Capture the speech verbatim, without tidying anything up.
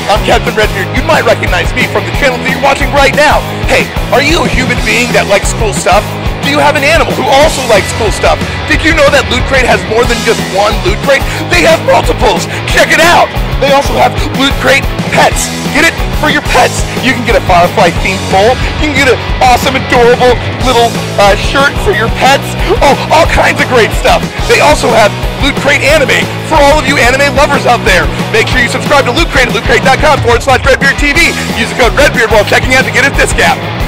I'm Captain Redbeard. You might recognize me from the channel that you're watching right now. Hey, are you a human being that likes cool stuff? Do you have an animal who also likes cool stuff? Did you know that Lootcrate has more than just one Lootcrate? They have multiples! Check it out! They also have Lootcrate Pets. Get it for your pets. You can get a Firefly themed bowl. You can get an awesome, adorable little uh, shirt for your pets. Oh, all kinds of great stuff. They also have Lootcrate Anime for all of you anime lovers out there. Make sure you subscribe to Lootcrate at lootcrate dot com forward slash Redbeard T V. Use the code Redbeard while checking out to get a discount.